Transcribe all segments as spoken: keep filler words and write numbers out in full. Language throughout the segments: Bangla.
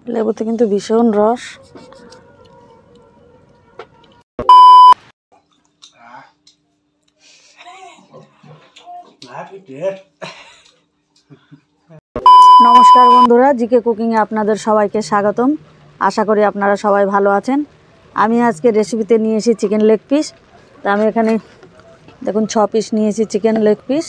লেবুতে কিন্তু ভীষণ রস। নমস্কার বন্ধুরা, জিকে কুকিংয়ে আপনাদের সবাইকে স্বাগতম। আশা করি আপনারা সবাই ভালো আছেন। আমি আজকে রেসিপিতে নিয়ে এসেছি চিকেন লেগ পিস। তা আমি এখানে দেখুন ছ পিস নিয়েছি চিকেন লেগ পিস।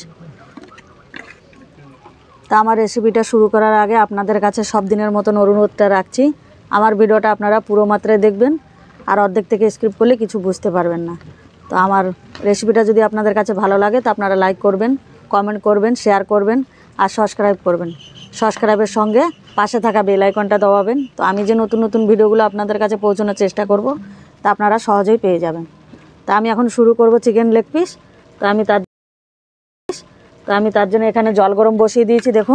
তা আমার রেসিপিটা শুরু করার আগে আপনাদের কাছে সব দিনের মতন অনুরোধটা রাখছি, আমার ভিডিওটা আপনারা পুরো মাত্রায় দেখবেন, আর অর্ধেক থেকে স্কিপ করলে কিছু বুঝতে পারবেন না। তো আমার রেসিপিটা যদি আপনাদের কাছে ভালো লাগে তো আপনারা লাইক করবেন, কমেন্ট করবেন, শেয়ার করবেন আর সাবস্ক্রাইব করবেন। সাবস্ক্রাইবের সঙ্গে পাশে থাকা বেল আইকনটা দবাবেন। তো আমি যে নতুন নতুন ভিডিওগুলো আপনাদের কাছে পৌঁছানোর চেষ্টা করব তা আপনারা সহজেই পেয়ে যাবেন। তা আমি এখন শুরু করব চিকেন লেগ পিস। তো আমি তার তো আমি তার জন্য এখানে জল গরম বসিয়ে দিয়েছি দেখুন।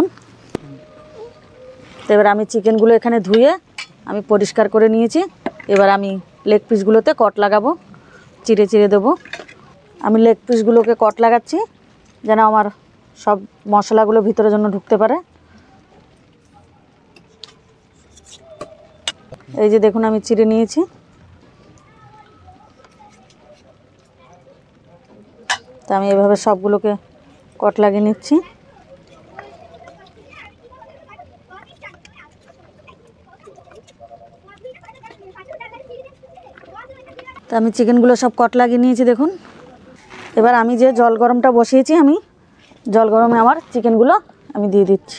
তো এবার আমি চিকেনগুলো এখানে ধুয়ে আমি পরিষ্কার করে নিয়েছি। এবার আমি লেগ পিসগুলোতে কট লাগাবো, চিড়ে চিড়ে দেবো। আমি লেগ পিসগুলোকে কট লাগাচ্ছি যেন আমার সব মশলাগুলো ভিতরের জন্য ঢুকতে পারে। এই যে দেখুন আমি চিড়ে নিয়েছি। তা আমি এভাবে সবগুলোকে কট লাগিয়ে নিচ্ছি। তা আমি চিকেনগুলো সব কট লাগিয়ে নিয়েছি দেখুন। এবার আমি যে জল গরমটা বসিয়েছি, আমি জল গরমে আমার চিকেনগুলো আমি দিয়ে দিচ্ছি।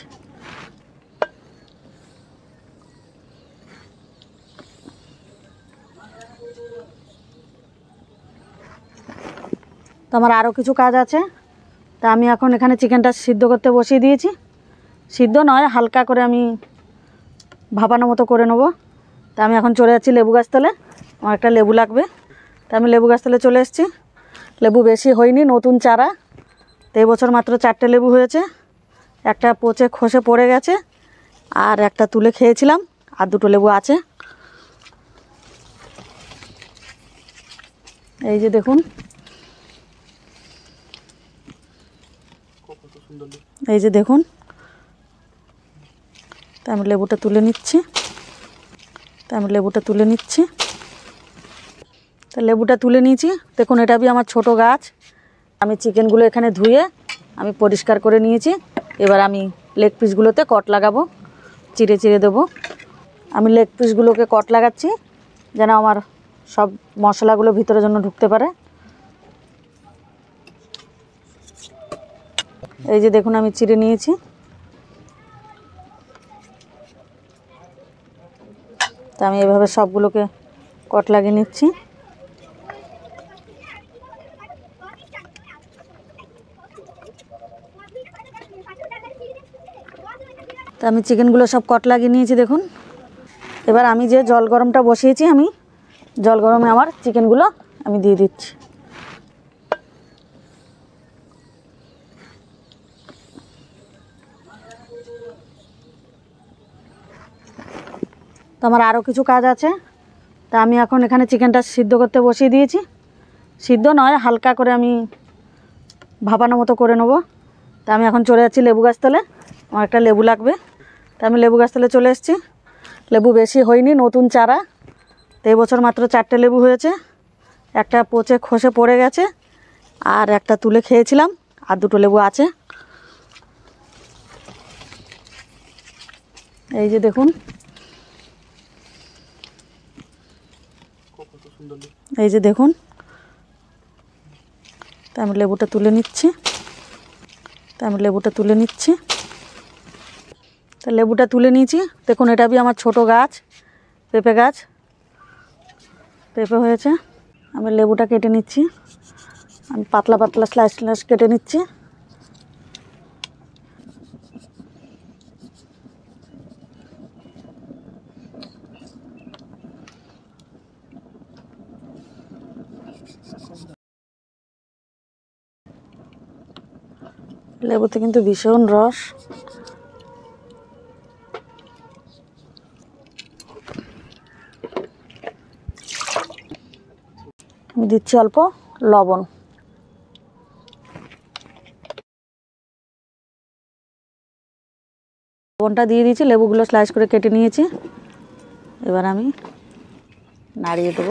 তো আমার আরও কিছু কাজ আছে। তা আমি এখন এখানে চিকেনটা সিদ্ধ করতে বসিয়ে দিয়েছি। সিদ্ধ নয়, হালকা করে আমি ভাপানো মতো করে নেব। তা আমি এখন চলে যাচ্ছি লেবু গাছতলে, আমার একটা লেবু লাগবে। তা আমি লেবু গাছতলে চলে এসেছি। লেবু বেশি হয়নি, নতুন চারা। তো এবছর মাত্র চারটে লেবু হয়েছে, একটা পচে খসে পড়ে গেছে, আর একটা তুলে খেয়েছিলাম, আর দুটো লেবু আছে। এই যে দেখুন, এই যে দেখুন। তা আমি লেবুটা তুলে নিচ্ছি। তা আমি লেবুটা তুলে নিচ্ছি তা লেবুটা তুলে নিয়েছি দেখুন। এটা বি আমার ছোট গাছ। আমি চিকেনগুলো এখানে ধুয়ে আমি পরিষ্কার করে নিয়েছি। এবার আমি লেগ পিসগুলোতে কট লাগাবো, চিড়ে চিড়ে দেবো। আমি লেগ পিসগুলোকে কট লাগাচ্ছি যেন আমার সব মশলাগুলো ভিতরের জন্য ঢুকতে পারে। এই যে দেখুন আমি চিড়ে নিয়েছি। তা আমি এভাবে সবগুলোকে কট লাগিয়ে নিচ্ছি। তা আমি চিকেনগুলো সব কট লাগিয়ে নিয়েছি দেখুন। এবার আমি যে জল গরমটা বসিয়েছি, আমি জল গরমে আমার চিকেনগুলো আমি দিয়ে দিচ্ছি। তো আমার আরও কিছু কাজ আছে। তা আমি এখন এখানে চিকেনটা সিদ্ধ করতে বসিয়ে দিয়েছি। সিদ্ধ নয়, হালকা করে আমি ভাপানো মতো করে নেব। তা আমি এখন চলে যাচ্ছি লেবু গাছতলে, আমার একটা লেবু লাগবে। তা আমি লেবু গাছতলে চলে এসেছি। লেবু বেশি হয়নি, নতুন চারা। তো এবছর মাত্র চারটে লেবু হয়েছে, একটা পচে খসে পড়ে গেছে, আর একটা তুলে খেয়েছিলাম, আর দুটো লেবু আছে। এই যে দেখুন, এই যে দেখুন। তা আমি লেবুটা তুলে নিচ্ছি। তা আমি লেবুটা তুলে নিচ্ছি তা লেবুটা তুলে নিয়েছি দেখুন। এটা বি আমার ছোট গাছ, পেঁপে গাছ, পেঁপে হয়েছে। আমি লেবুটা কেটে নিচ্ছি, আমি পাতলা পাতলা স্লাইস স্লাইস কেটে নিচ্ছি। লেবুতে কিন্তু ভীষণ রস। আমি দিচ্ছি অল্প লবণ। লবণটা দিয়ে দিয়েছি, লেবুগুলো স্লাইস করে কেটে নিয়েছি। এবার আমি নাড়িয়ে দেবো।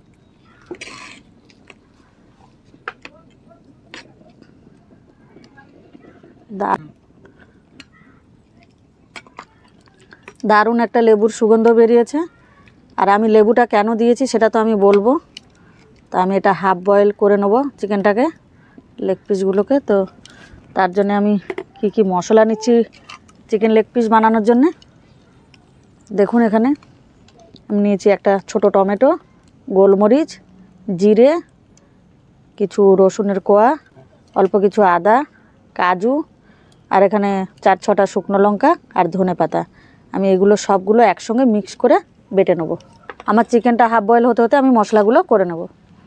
দারুণ একটা লেবুর সুগন্ধ বেরিয়েছে। আর আমি লেবুটা কেন দিয়েছি সেটা তো আমি বলবো। তো আমি এটা হাফ বয়েল করে নেব চিকেনটাকে, লেগ পিসগুলোকে। তো তার জন্য আমি কি কি মশলা নিচ্ছি চিকেন লেগ পিস বানানোর জন্যে দেখুন। এখানে আমি নিয়েছি একটা ছোট টমেটো, গোলমরিচ, জিরে, কিছু রসুনের কোয়া, অল্প কিছু আদা, কাজু, আর এখানে চার ছটা শুকনো লঙ্কা আর ধনে পাতা। আমি এগুলো সবগুলো একসঙ্গে মিক্স করে বেটে নেব। আমার চিকেনটা হাফ বয়েল হতে হতে আমি মশলাগুলো করে নেব।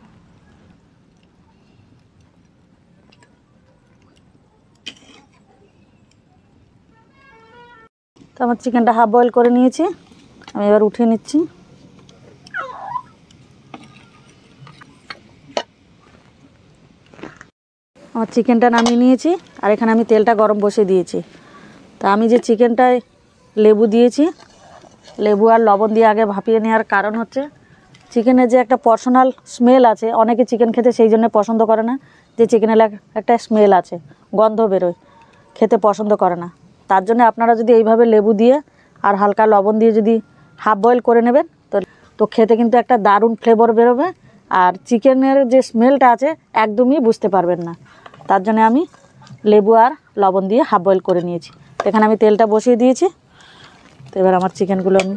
তো আমার চিকেনটা হাফ বয়েল করে নিয়েছি, আমি এবার উঠিয়ে নিচ্ছি। আমার চিকেনটা নামিয়ে নিয়েছি আর এখানে আমি তেলটা গরম বসিয়ে দিয়েছি। তা আমি যে চিকেনটায় লেবু দিয়েছি, লেবু আর লবণ দিয়ে আগে ভাপিয়ে নেওয়ার কারণ হচ্ছে চিকেনের যে একটা পার্সোনাল স্মেল আছে, অনেকে চিকেন খেতে সেই জন্য পছন্দ করে না, যে চিকেনের একটা স্মেল আছে, গন্ধ বেরোয়, খেতে পছন্দ করে না। তার জন্য আপনারা যদি এইভাবে লেবু দিয়ে আর হালকা লবণ দিয়ে যদি হাফ বয়েল করে নেবেন তো তো খেতে কিন্তু একটা দারুণ ফ্লেভার বেরোবে। আর চিকেনের যে স্মেলটা আছে একদমই বুঝতে পারবেন না। তার জন্য আমি লেবু আর লবণ দিয়ে হাফ বয়েল করে নিয়েছি। এখানে আমি তেলটা বসিয়ে দিয়েছি। তো এবার আমার চিকেনগুলো আমি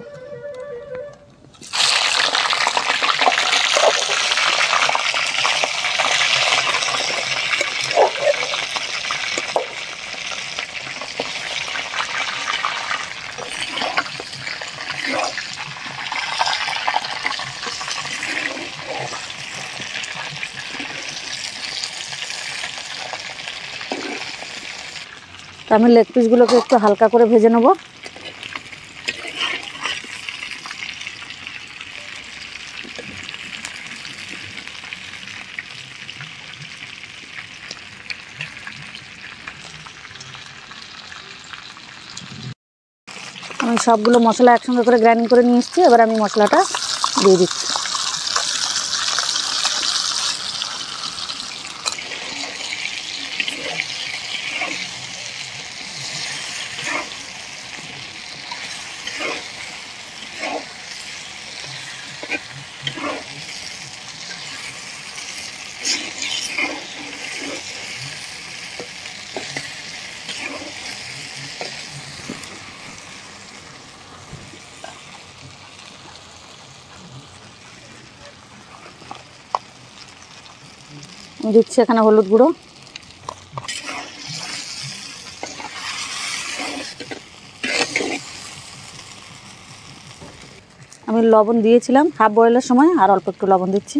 তো আমি লেগ পিসগুলোকে একটু হালকা করে ভেজে নেব। আমি সবগুলো মশলা একসঙ্গে করে গ্রাইন্ডিং করে নিয়ে এসেছি। এবার আমি মশলাটা দিয়ে দিচ্ছি। দিচ্ছি এখানে হলুদ গুঁড়ো, আমি লবণ দিয়েছিলাম হাফ বয়েলের সময়, আর অল্প একটু লবণ দিচ্ছি।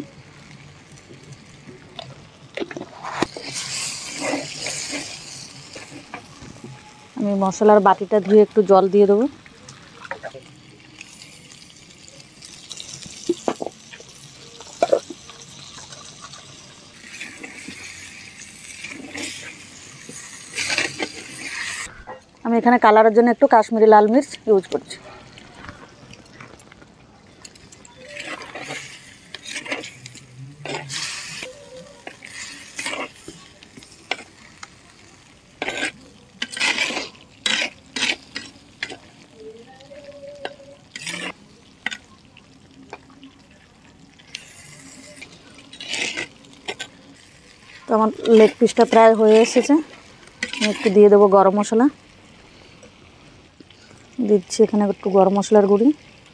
আমি মশলার বাটিটা ধুয়ে একটু জল দিয়ে দেবো। আমি এখানে কালারের জন্য একটু কাশ্মীরি লাল মির্চ ইউজ করছি। তো আমার লেগ পিসটা প্রায় হয়ে এসেছে। আমি একটু দিয়ে দেবো গরম মশলা, দিচ্ছি এখানে একটু গরম মশলার গুঁড়ি,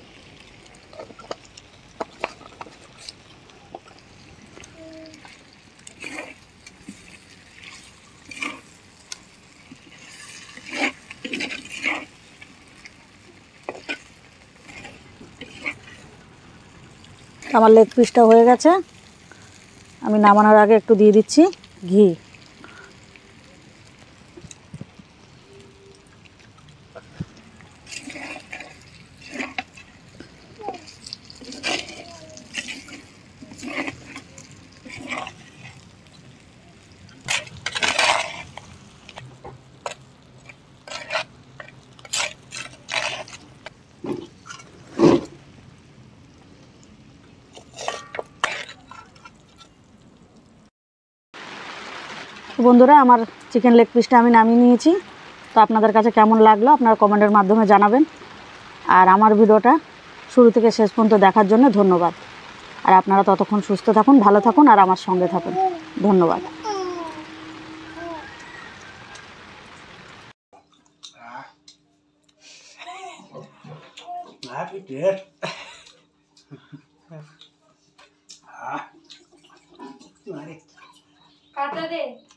আমার লেগ পিসটা হয়ে গেছে। আমি নামানোর আগে একটু দিয়ে দিচ্ছি ঘি। বন্ধুরা, আমার চিকেন লেগ পিসটা আমি নামিয়ে নিয়েছি। তো আপনাদের কাছে কেমন লাগলো আপনারা কমেন্টের মাধ্যমে জানাবেন। আর আমার ভিডিওটা শুরু থেকে শেষ পর্যন্ত দেখার জন্য ধন্যবাদ। আর আপনারা ততক্ষণ সুস্থ থাকুন, ভালো থাকুন আর আমার সঙ্গে থাকুন। ধন্যবাদ। কাটা দে।